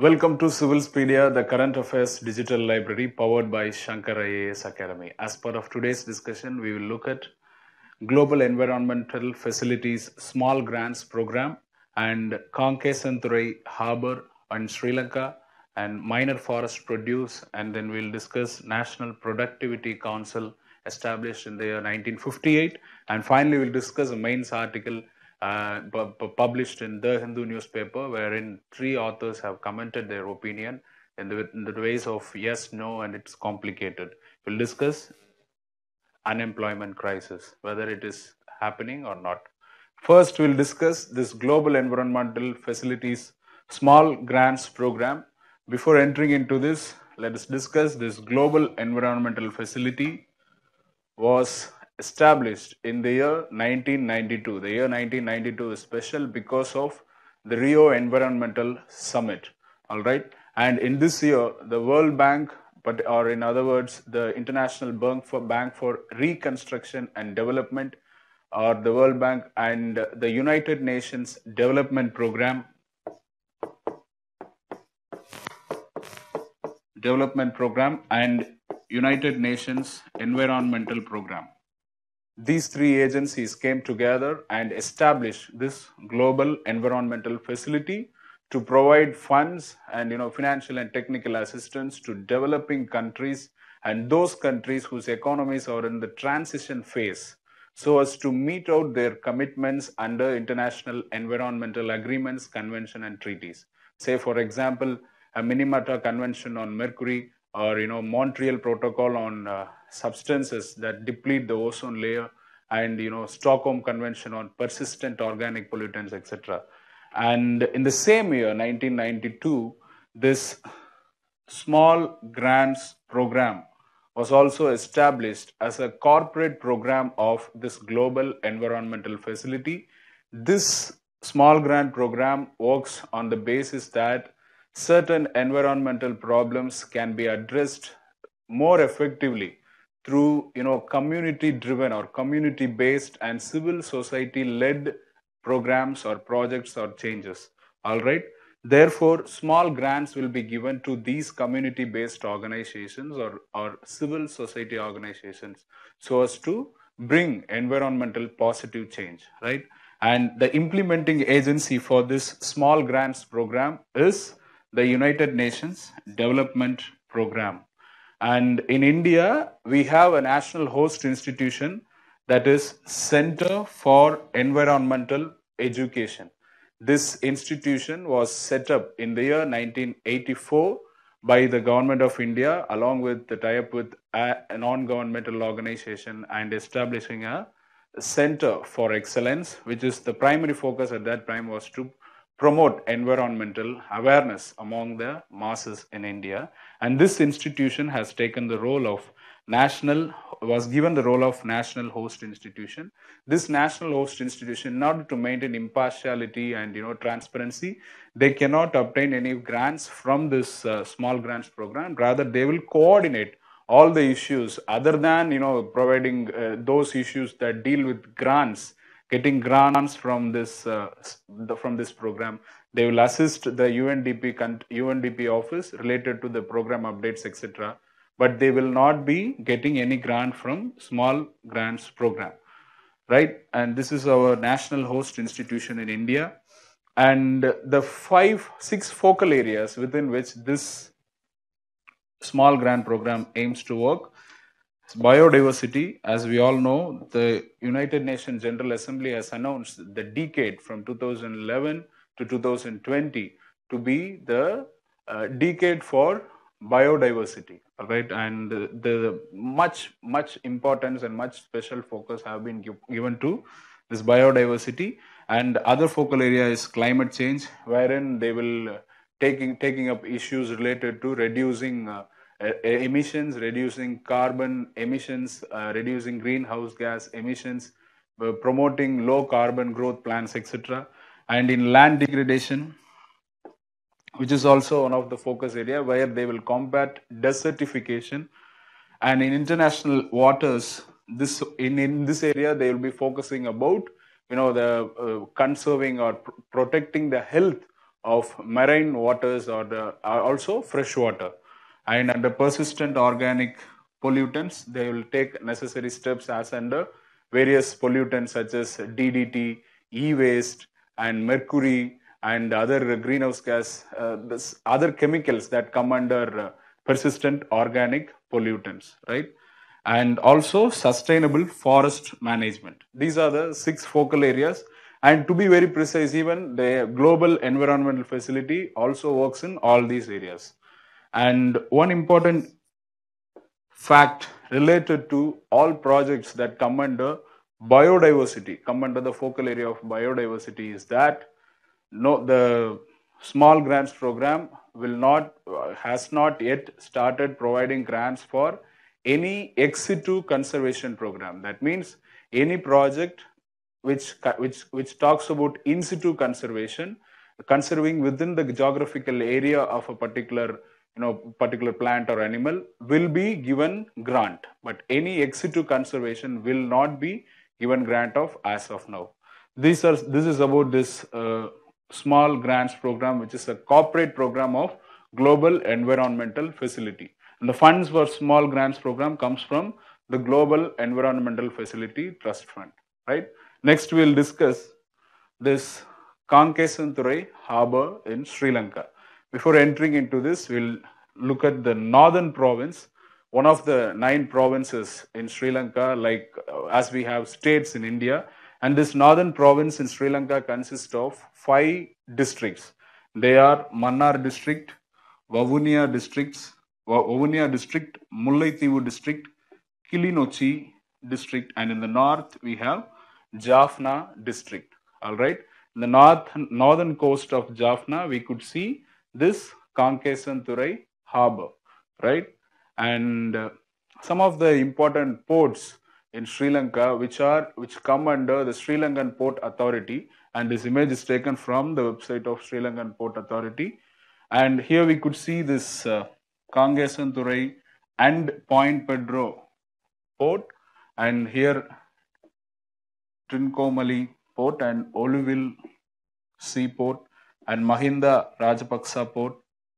Welcome to Civilspedia, the current affairs digital library powered by Shankar IAS Academy. As part of today's discussion, we will look at Global Environmental Facilities Small Grants Program and Kankesanturai Harbour in Sri Lanka and minor forest produce, and then we'll discuss National Productivity Council established in the year 1958, and finally we'll discuss a mains article published in the Hindu newspaper, wherein three authors have commented their opinion in the ways of yes, no, and it's complicated. We'll discuss unemployment crisis, whether it is happening or not. First, we'll discuss this Global Environmental Facilities Small Grants Program. Before entering into this, let us discuss this Global Environmental Facility was established in the year 1992. The year 1992 is special because of the Rio Environmental Summit. All right. And in this year, the World Bank, or in other words, the International Bank for Reconstruction and Development, or the World Bank, and the United Nations Development Program and United Nations Environmental Program. These three agencies came together and established this Global Environmental Facility to provide funds and financial and technical assistance to developing countries and those countries whose economies are in the transition phase, so as to meet out their commitments under international environmental agreements, convention, and treaties. Say, for example, a Minamata Convention on Mercury, or Montreal Protocol on substances that deplete the ozone layer, and Stockholm Convention on persistent organic pollutants, etc. And in the same year, 1992, this Small Grants Program was also established as a corporate program of this Global Environmental Facility. This Small Grant Program works on the basis that certain environmental problems can be addressed more effectively through community driven or community based and civil society led programs or projects or changes. All right. Therefore, small grants will be given to these community based organizations or civil society organizations so as to bring environmental positive change, right? And the implementing agency for this small grants program is the United Nations Development Program. And in India, we have a national host institution, that is Center for Environmental Education. This institution was set up in the year 1984 by the government of India, along with the tie-up with a non-governmental organization, and establishing a Center for Excellence, which is the primary focus at that time was to promote environmental awareness among the masses in India. And this institution has taken the role of was given the role of national host institution. This national host institution, in order to maintain impartiality and transparency, they cannot obtain any grants from this small grants program. Rather, they will coordinate all the issues other than providing those issues that deal with grants, getting grants from this program. They will assist the UNDP office related to the program updates, etc. But they will not be getting any grant from small grants program, right? And this is our national host institution in India. And the 6 focal areas within which this small grant program aims to work: biodiversity. As we all know, the United Nations General Assembly has announced the decade from 2011 to 2020 to be the decade for biodiversity, right? And the much importance and much special focus have been given to this biodiversity. And other focal area is climate change, wherein they will taking up issues related to reducing emissions, reducing carbon emissions, reducing greenhouse gas emissions, promoting low carbon growth plans, etc. And in land degradation, which is also one of the focus area, where they will combat desertification. And in international waters, in this area, they will be focusing about the conserving or protecting the health of marine waters or are also fresh water. And under persistent organic pollutants, they will take necessary steps as under various pollutants such as DDT, e-waste, and mercury, and other greenhouse gas, other chemicals that come under persistent organic pollutants, right? And also sustainable forest management. These are the 6 focal areas. And to be very precise, even the Global Environmental Facility also works in all these areas. And one important fact related to all projects that come under biodiversity, come under the focal area of biodiversity, is that no, the small grants program will not has not yet started providing grants for any ex situ conservation program. That means any project which talks about in situ conservation, conserving within the geographical area of a particular plant or animal, will be given grant, but any ex situ conservation will not be given grant of as of now. This is about this small grants program, which is a corporate program of Global Environmental Facility. And the funds for small grants program comes from the Global Environmental Facility Trust Fund, right? Next, we'll discuss this Kankesanturai Harbour in Sri Lanka. Before entering into this, we'll look at the northern province, one of the 9 provinces in Sri Lanka, like as we have states in India. And this northern province in Sri Lanka consists of 5 districts. They are Mannar district, Vavuniya district, Mullaitivu district, Kilinochchi district, and in the north we have Jaffna district. All right. In the northern coast of Jaffna, we could see this Kankesanturai Harbour, right? And some of the important ports in Sri Lanka, which come under the Sri Lankan Port Authority, and this image is taken from the website of Sri Lankan Port Authority. And here we could see this Kankesanturai and Point Pedro port, and here Trincomalee port and Oluville seaport and Mahinda Rajapaksa port,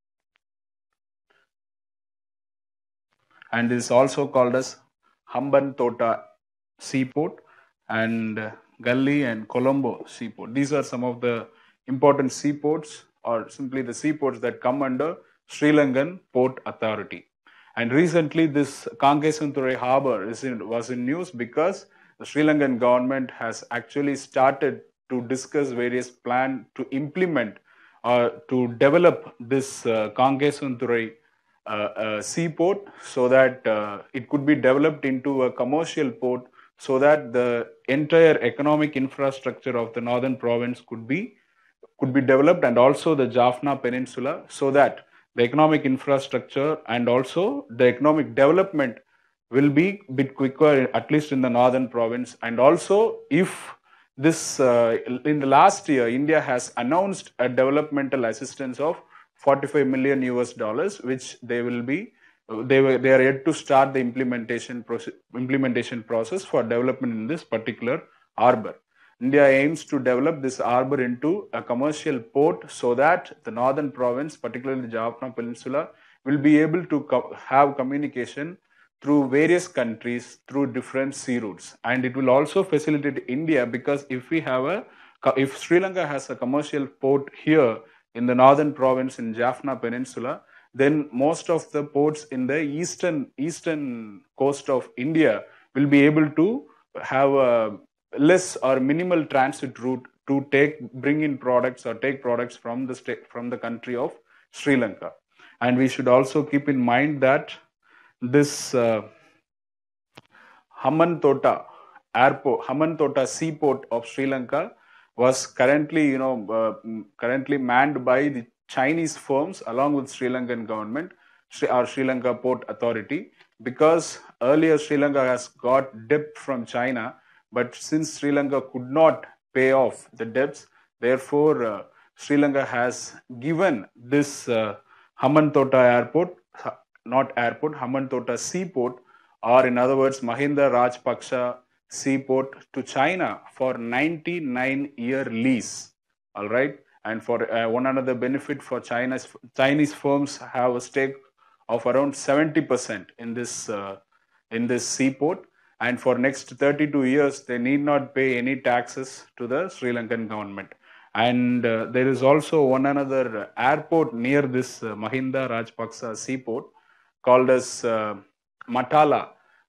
and is also called as Hambantota seaport and Gully and Colombo seaport. These are some of the important seaports, or simply the seaports that come under Sri Lankan Port Authority. And recently this Kankesanturai Harbour was in news because the Sri Lankan government has actually started to discuss various plans to implement or to develop this Kankesanturai seaport, so that it could be developed into a commercial port, so that the entire economic infrastructure of the northern province could be developed, and also the Jaffna Peninsula, so that the economic infrastructure and also the economic development will be a bit quicker, at least in the northern province. And also, if this in the last year, India has announced a developmental assistance of $45 million, which they are yet to start the implementation process for development in this particular harbour. India aims to develop this harbour into a commercial port, so that the northern province, particularly the Jaffna Peninsula, will be able to have communication through various countries through different sea routes. And it will also facilitate India, because if Sri Lanka has a commercial port here in the northern province in Jaffna Peninsula, then most of the ports in the eastern coast of India will be able to have a less or minimal transit route to bring in products or take products from the country of Sri Lanka. And we should also keep in mind that this Hambantota seaport of Sri Lanka was currently manned by the Chinese firms along with Sri Lankan government or Sri Lanka Port Authority, because earlier Sri Lanka has got debt from China, but since Sri Lanka could not pay off the debts, therefore Sri Lanka has given this Hambantota Hambantota seaport, or in other words Mahinda Rajapaksa seaport, to China for 99-year lease. All right. and for one another benefit for Chinese firms have a stake of around 70% in this seaport, and for next 32 years they need not pay any taxes to the Sri Lankan government. And there is also one another airport near this Mahinda Rajapaksa seaport called as Matala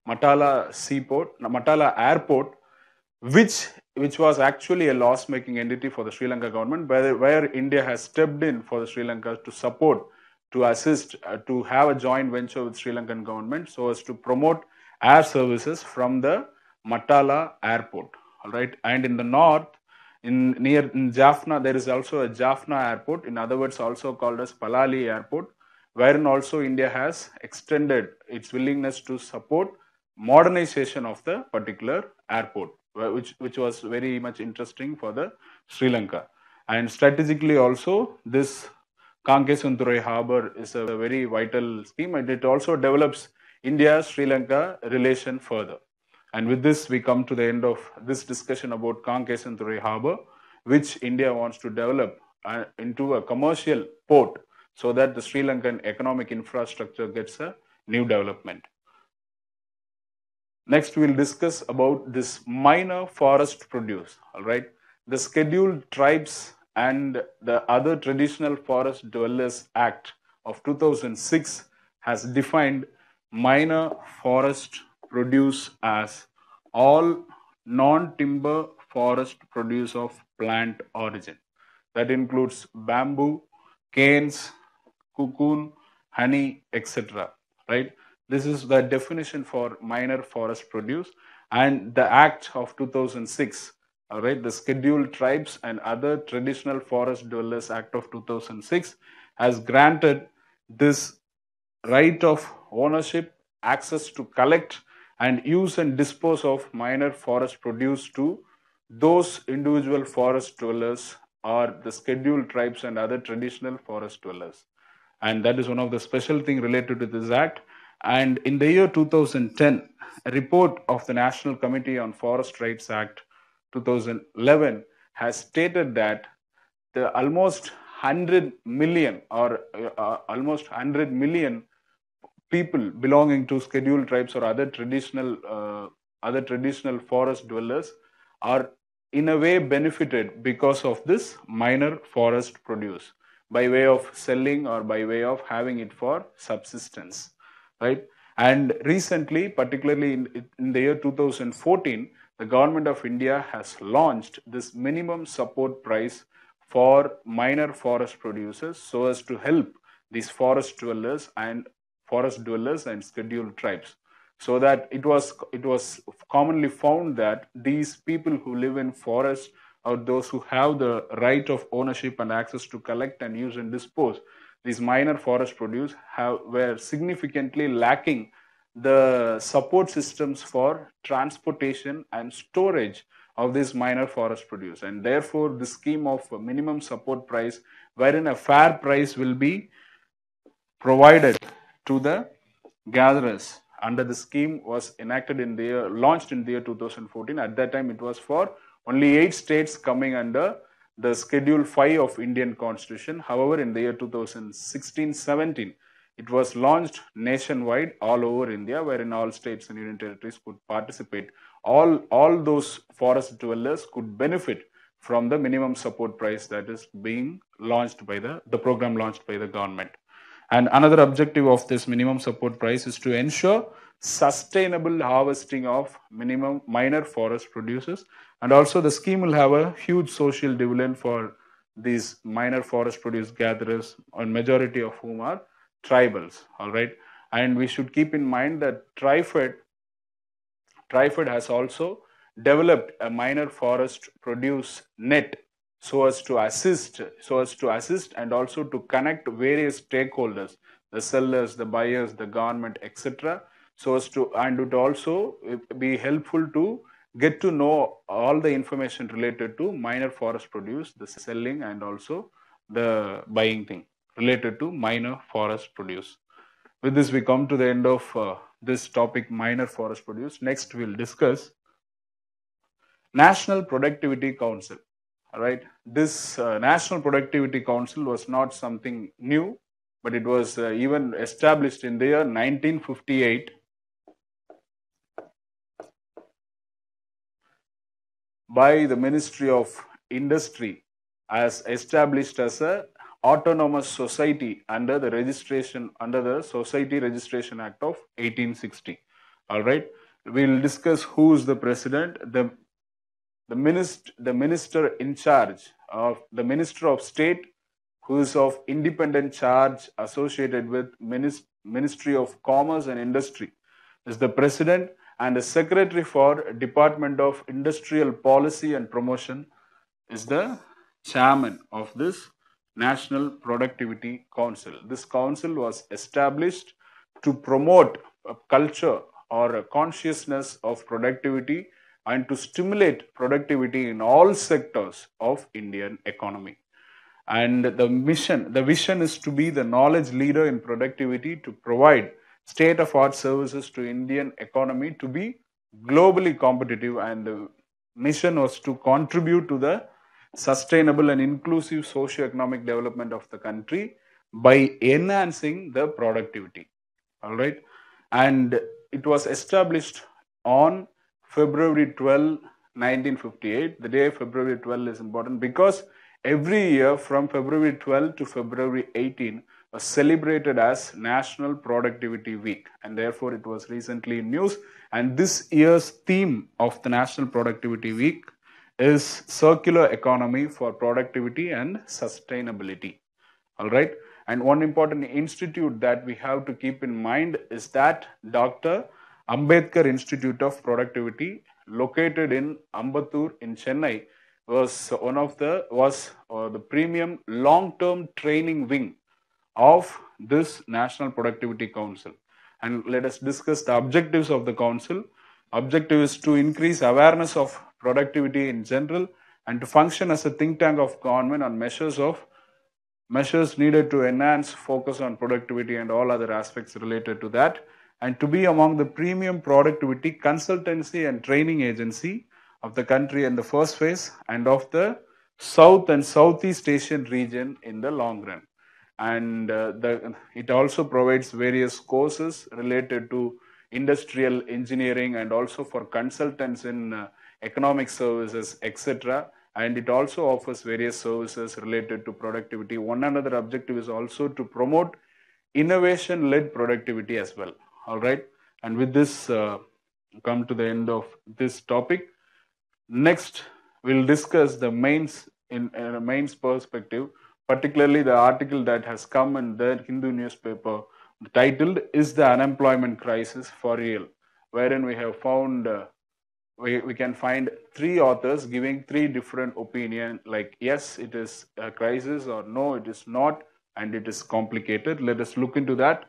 Airport, which was actually a loss-making entity for the Sri Lanka government, where India has stepped in for the Sri Lanka to support, to assist, to have a joint venture with Sri Lankan government so as to promote air services from the Matala Airport. All right, and in the north, in Jaffna, there is also a Jaffna Airport, in other words, also called as Palali Airport, wherein also India has extended its willingness to support modernization of the particular airport, which was very much interesting for the Sri Lanka. And strategically also, this Kankesunturai Harbour is a very vital scheme, and it also develops India-Sri Lanka relation further. And with this, we come to the end of this discussion about Kankesunturai Harbour, which India wants to develop into a commercial port so that the Sri Lankan economic infrastructure gets a new development. Next, we'll discuss about this minor forest produce. All right, the Scheduled Tribes and the Other Traditional Forest Dwellers Act of 2006 has defined minor forest produce as all non-timber forest produce of plant origin. That includes bamboo, canes, cocoon, honey, etc. Right? This is the definition for minor forest produce, and the Act of 2006, all right, the Scheduled Tribes and Other Traditional Forest Dwellers Act of 2006 has granted this right of ownership, access to collect and use and dispose of minor forest produce to those individual forest dwellers or the Scheduled Tribes and other traditional forest dwellers. And that is one of the special things related to this act. And in the year 2010, a report of the National Committee on Forest Rights Act 2011 has stated that the almost 100 million people belonging to Scheduled Tribes or other traditional forest dwellers are in a way benefited because of this minor forest produce by way of selling or by way of having it for subsistence. Right? And recently, particularly in the year 2014, the government of India has launched this minimum support price for minor forest producers so as to help these forest dwellers and Scheduled Tribes. So that it was commonly found that these people who live in forests or those who have the right of ownership and access to collect and use and dispose these minor forest produce were significantly lacking the support systems for transportation and storage of this minor forest produce, and therefore the scheme of minimum support price, wherein a fair price will be provided to the gatherers under the scheme, was launched in the year 2014. At that time, it was for only 8 states coming under the Schedule 5 of Indian Constitution. However, in the year 2016-17, it was launched nationwide all over India, wherein all states and union territories could participate. All those forest dwellers could benefit from the minimum support price that is being launched by the program launched by the government. And another objective of this minimum support price is to ensure sustainable harvesting of minor forest producers, and also the scheme will have a huge social dividend for these minor forest produce gatherers, and majority of whom are tribals. All right, and we should keep in mind that TriFed has also developed a minor forest produce net so as to assist and also to connect various stakeholders, the sellers, the buyers, the government, etc. So as to, and it also be helpful to get to know all the information related to minor forest produce, the selling and also the buying thing related to minor forest produce. With this, we come to the end of this topic, minor forest produce. Next, we'll discuss National Productivity Council. right? This National Productivity Council was not something new, but it was even established in the year 1958 by the Ministry of Industry, as established as a autonomous society under the Society Registration Act of 1860. All right, we'll discuss who is the president. The minister in charge of the Minister of State, who is of independent charge associated with Ministry of Commerce and Industry, is the president, and the secretary for Department of Industrial Policy and Promotion is the chairman of this National Productivity Council. This council was established to promote a culture or a consciousness of productivity and to stimulate productivity in all sectors of Indian economy. And the vision is to be the knowledge leader in productivity, to provide state-of-art services to Indian economy to be globally competitive, and the mission was to contribute to the sustainable and inclusive socio-economic development of the country by enhancing the productivity. All right, and it was established on February 12, 1958. The day February 12 is important because every year from February 12 to February 18 was celebrated as National Productivity Week, and therefore it was recently in news. And this year's theme of the National Productivity Week is Circular Economy for Productivity and Sustainability. All right, and one important institute that we have to keep in mind is that Dr. Ambedkar Institute of Productivity, located in Ambattur in Chennai, was the premium long-term training wing of this National Productivity Council. And let us discuss the objectives of the council. Objective is to increase awareness of productivity in general and to function as a think tank of government on measures needed to enhance focus on productivity and all other aspects related to that, and to be among the premium productivity consultancy and training agency of the country in the first phase and of the South and Southeast Asian region in the long run. And it also provides various courses related to industrial engineering and also for consultants in economic services, etc. And it also offers various services related to productivity. One another objective is also to promote innovation-led productivity as well. All right. And with this, come to the end of this topic. Next, we'll discuss the mains in a mains perspective, particularly the article that has come in the Hindu newspaper titled "Is the Unemployment Crisis for Real?", wherein we have found we can find three authors giving three different opinions, like yes, it is a crisis, or no, it is not, and it is complicated. Let us look into that.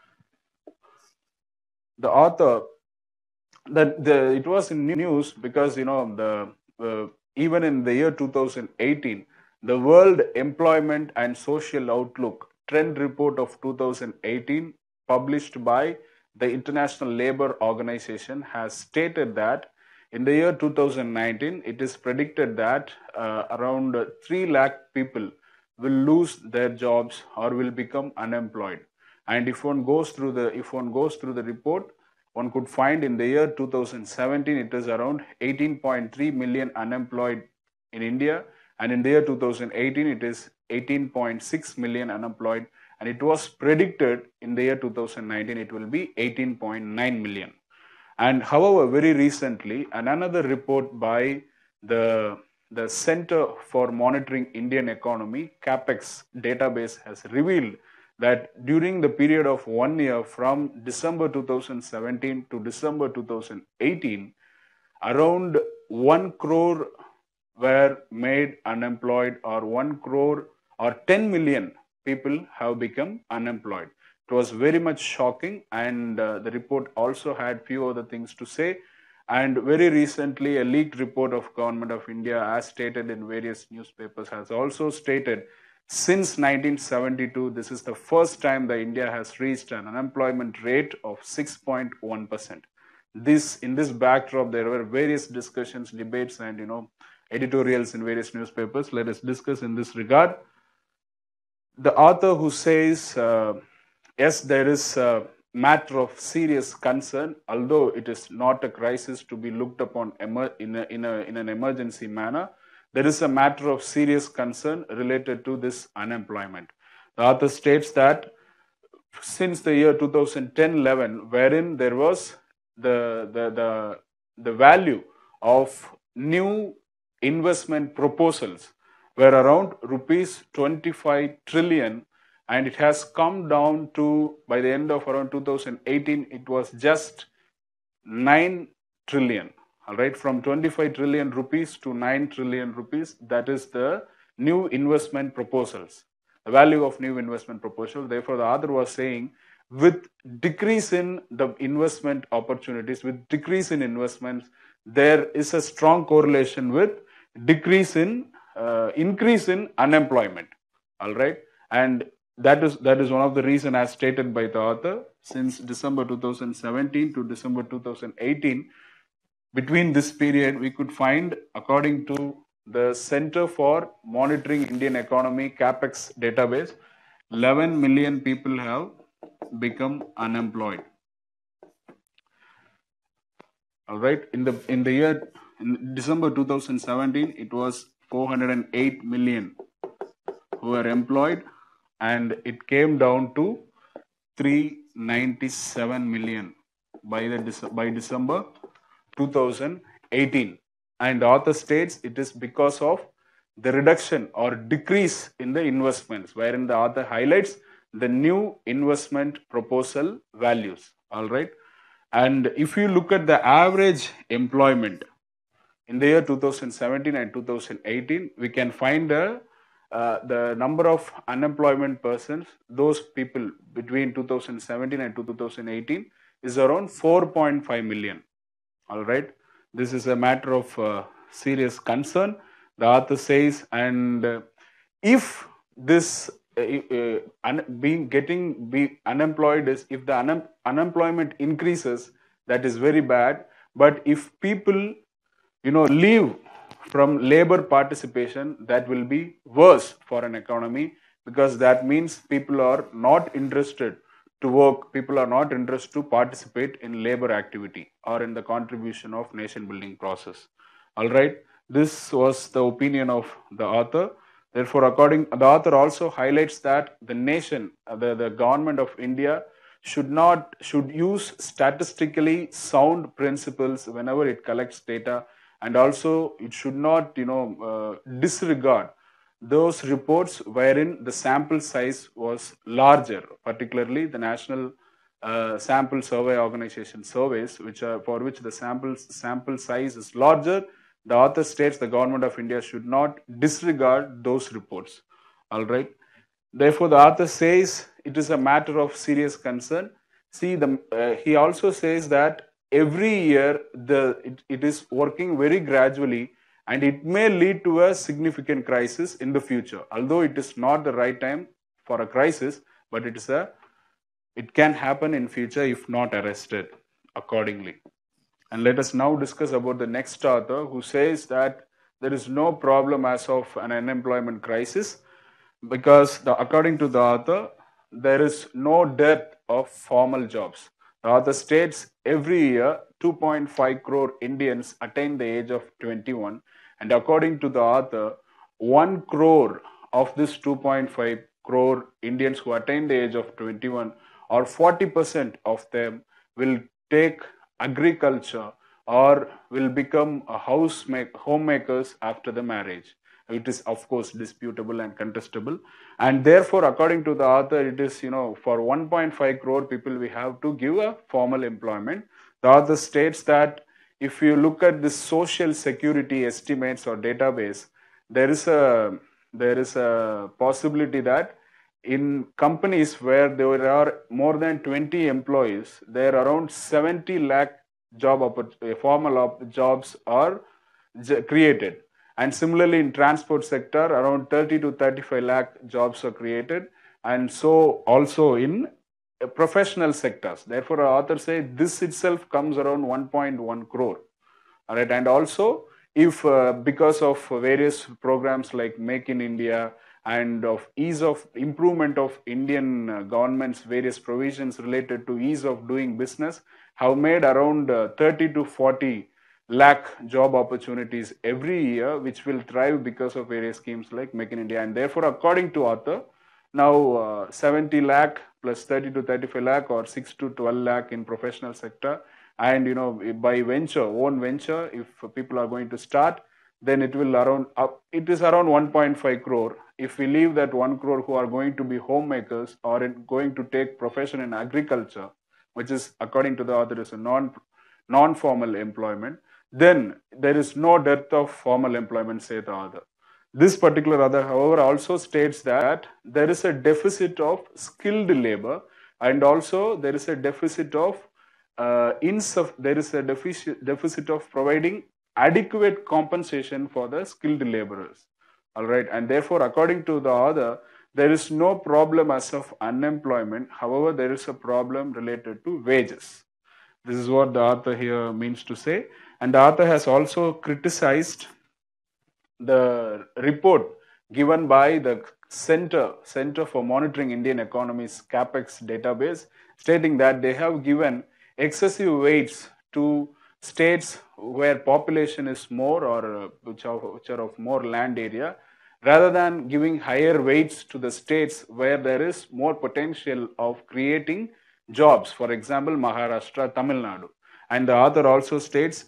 The author, it was in news because even in the year 2018, the World Employment and Social Outlook Trend Report of 2018, published by the International Labour Organization, has stated that in the year 2019, it is predicted that around 3 lakh people will lose their jobs or will become unemployed. And if one goes through the report, one could find in the year 2017 it is around 18.3 million unemployed in India, and in the year 2018 it is 18.6 million unemployed, and it was predicted in the year 2019 it will be 18.9 million. And however, very recently, another report by the Center for Monitoring Indian Economy, CAPEX database, has revealed that during the period of 1 year from December 2017 to December 2018, around 1 crore were made unemployed, or 1 crore or 10 million people have become unemployed. It was very much shocking, and the report also had few other things to say. And very recently, a leaked report of Government of India, as stated in various newspapers, has also stated since 1972, this is the first time that India has reached an unemployment rate of 6.1%. In this backdrop, there were various discussions, debates, and editorials in various newspapers. Let us discuss in this regard. The author who says, yes, there is a matter of serious concern, although it is not a crisis to be looked upon in an emergency manner. There is a matter of serious concern related to this unemployment. The author states that since the year 2010-11, wherein there was the value of new investment proposals were around rupees 25 trillion, and it has come down to, by the end of around 2018, it was just 9 trillion. All right, from 25 trillion rupees to 9 trillion rupees, that is the new investment proposals, the value of new investment proposal. Therefore, the author was saying, with decrease in the investment opportunities, with decrease in investments, there is a strong correlation with decrease in increase in unemployment. All right, and that is one of the reasons, as stated by the author, since December 2017 to December 2018, between this period, we could find, according to the Center for Monitoring Indian Economy CAPEX database, 11 million people have become unemployed. All right, in December 2017, it was 408 million who were employed, and it came down to 397 million by December 2018. And the author states it is because of the reduction or decrease in the investments, wherein the author highlights the new investment proposal values. All right, and if you look at the average employment in the year 2017 and 2018, we can find the number of unemployment persons, those people between 2017 and 2018, is around 4.5 million. All right, this is a matter of serious concern, the author says, and if this unemployed is, if the unemployment increases, that is very bad. But if people leave from labor participation, that will be worse for an economy, because that means people are not interested to work, people are not interested to participate in labor activity or in the contribution of nation building process. All right, this was the opinion of the author. Therefore, the author also highlights that the nation, the government of India should use statistically sound principles whenever it collects data, and also it should not disregard those reports wherein the sample size was larger, particularly the National Sample Survey Organization surveys, for which the sample size is larger. The author states the government of India should not disregard those reports. All right. Therefore, the author says it is a matter of serious concern. See, he also says that every year it is working very gradually, and it may lead to a significant crisis in the future. Although it is not the right time for a crisis, but it can happen in future if not arrested accordingly. And let us now discuss about the next author, who says that there is no problem as of an unemployment crisis, because according to the author, there is no dearth of formal jobs. The author states every year 2.5 crore Indians attain the age of 21, and according to the author, 1 crore of this 2.5 crore Indians who attain the age of 21, or 40% of them, will take agriculture or will become homemakers after the marriage. It is, of course, disputable and contestable, and therefore, according to the author, it is, for 1.5 crore people, we have to give a formal employment. The author states that if you look at the social security estimates or database, there is a possibility that in companies where there are more than 20 employees, there are around 70 lakh formal jobs are created. And similarly, in transport sector, around 30 to 35 lakh jobs are created, and so also in professional sectors. Therefore, our author says this itself comes around 1.1 crore. All right, and also if because of various programs like Make in India and of ease of improvement of Indian government's various provisions related to ease of doing business, have made around 30 to 40 lakh job opportunities every year, which will thrive because of various schemes like Make in India. And therefore, according to author, now 70 lakh plus 30 to 35 lakh or 6 to 12 lakh in professional sector. And by own venture, if people are going to start, then it will it is around 1.5 crore. If we leave that 1 crore who are going to be homemakers or going to take profession in agriculture, which is according to the author is a non-formal employment, then there is no dearth of formal employment, say the author. This particular author, however, also states that there is a deficit of skilled labor, and also there is a deficit of deficit of providing adequate compensation for the skilled laborers. All right, and therefore, according to the author, there is no problem as of unemployment. However, there is a problem related to wages. This is what the author here means to say. And the author has also criticized the report given by the Center for Monitoring Indian Economy's CAPEX database, stating that they have given excessive weights to states where population is more or which are of more land area, rather than giving higher weights to the states where there is more potential of creating jobs. For example, Maharashtra, Tamil Nadu. And the author also states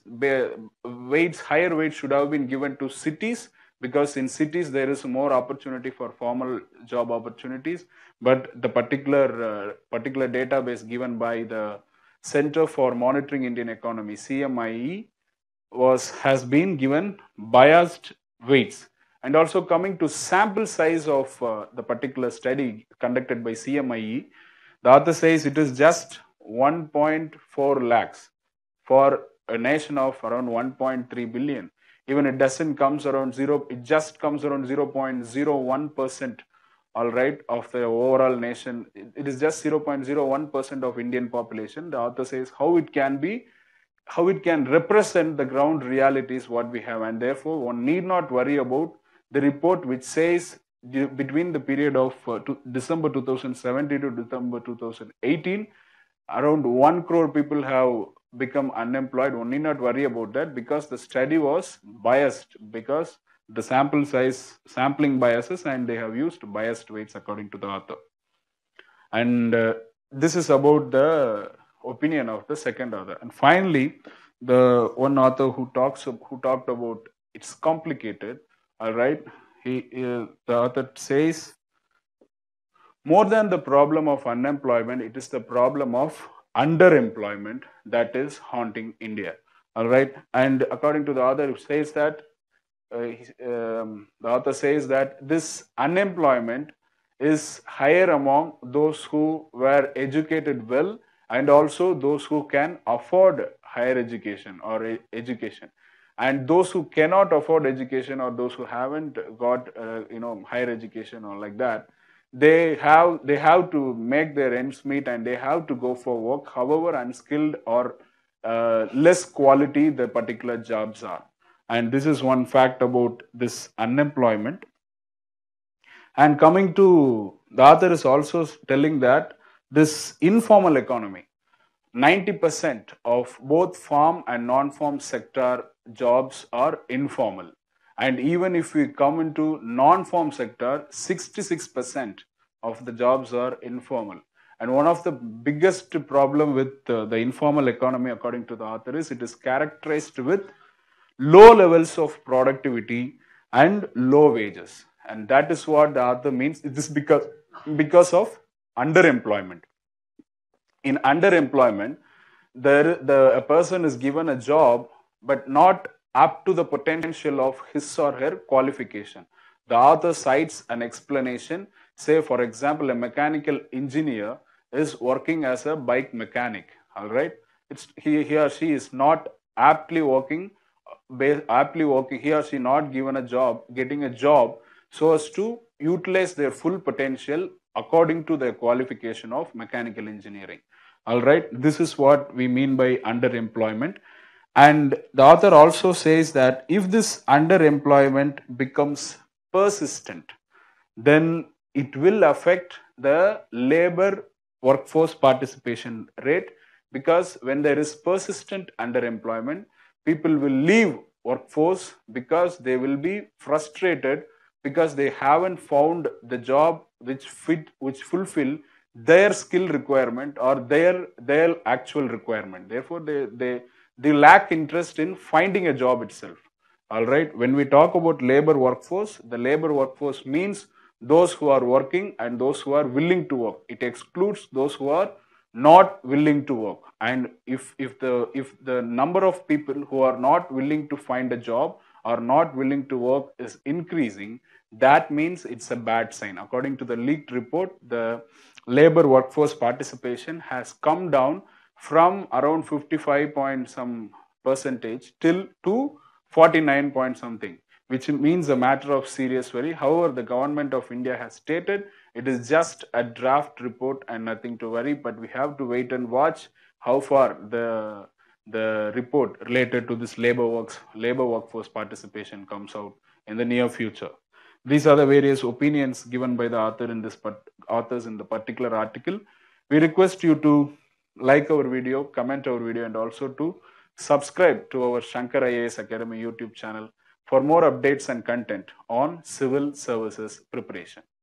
higher weights should have been given to cities, because in cities there is more opportunity for formal job opportunities. But the particular database given by the Center for Monitoring Indian Economy, CMIE, has been given biased weights. And also, coming to sample size of the particular study conducted by CMIE, the author says it is just 1.4 lakhs for a nation of around 1.3 billion. Even it doesn't comes around zero, it just comes around 0.01%, all right, of the overall nation. It is just 0.01% of Indian population. The author says how it can represent the ground realities what we have, and therefore one need not worry about the report which says between the period of December 2017 to December 2018, around 1 crore people have become unemployed. One need not worry about that, because the study was biased, because the sampling biases, and they have used biased weights according to the author. And this is about the opinion of the second author. And finally, the one author who talked about it's complicated. All right, the author says, more than the problem of unemployment, it is the problem of underemployment that is haunting India. All right, and according to the author, it says that the author says that this unemployment is higher among those who were educated well, and also those who can afford higher education or education. And those who cannot afford education, or those who haven't got higher education or like that, they have to make their ends meet, and they have to go for work, however unskilled or less quality the particular jobs are. And this is one fact about this unemployment. And coming to the author is also telling that this informal economy, 90% of both farm and non-farm sector jobs are informal. And even if we come into non-farm sector, 66% of the jobs are informal. And one of the biggest problem with the informal economy, according to the author, is it is characterized with low levels of productivity and low wages. And that is what the author means. It is because of underemployment. In underemployment, a person is given a job, but not up to the potential of his or her qualification. The author cites an explanation. Say, for example, a mechanical engineer is working as a bike mechanic. All right, he or she is not aptly working. He or she not getting a job so as to utilize their full potential according to their qualification of mechanical engineering. All right, this is what we mean by underemployment. And the author also says that if this underemployment becomes persistent, then it will affect the labor workforce participation rate, because when there is persistent underemployment, people will leave workforce because they will be frustrated because they haven't found the job which fulfill their skill requirement or their actual requirement. Therefore they lack interest in finding a job itself. All right, when we talk about labor workforce, the labor workforce means those who are working and those who are willing to work. It excludes those who are not willing to work. And if the number of people who are not willing to find a job or not willing to work is increasing, that means it's a bad sign. According to the leaked report, the labor workforce participation has come down from around 55 point some percentage till to 49 point something, which means a matter of serious worry. However, the government of India has stated it is just a draft report and nothing to worry, but we have to wait and watch how far the report related to this labor workforce participation comes out in the near future. These are the various opinions given by the authors in the particular article. We request you to like our video, comment our video, and also to subscribe to our Shankar IAS Academy YouTube channel for more updates and content on civil services preparation.